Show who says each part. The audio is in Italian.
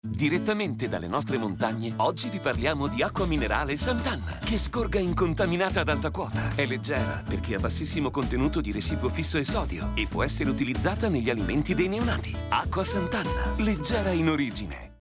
Speaker 1: Direttamente dalle nostre montagne, oggi vi parliamo di acqua minerale Sant'Anna, che scorga incontaminata ad alta quota. È leggera perché ha bassissimo contenuto di residuo fisso e sodio e può essere utilizzata negli alimenti dei neonati. Acqua Sant'Anna, leggera in origine.